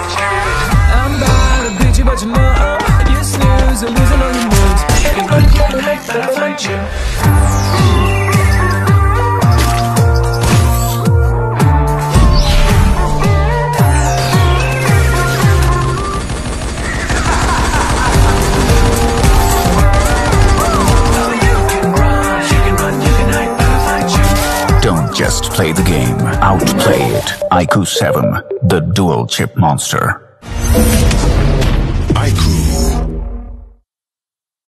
I'm about to beat you, but you know you snooze, you're losing all your moves. If you run, get hype, but I'll find you. Don't just play the game, outplay it. iQOO 7, the dual chip monster. iQOO.